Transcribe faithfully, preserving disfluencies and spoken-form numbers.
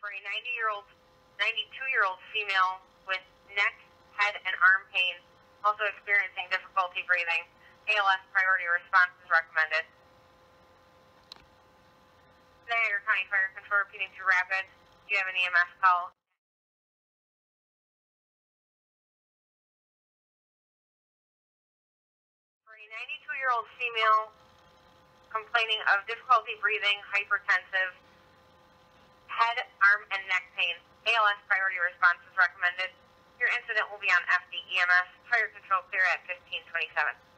For a ninety-year-old, ninety-two-year-old female with neck, head, and arm pain, also experiencing difficulty breathing, A L S priority response is recommended. Niagara County Fire Control repeating to Rapid. Do you have an E M S call? For a ninety-two-year-old female complaining of difficulty breathing, hypertensive, head, arm, and neck pain, A L S priority response is recommended. Your incident will be on F D E M S. Fire Control clear at fifteen twenty-seven.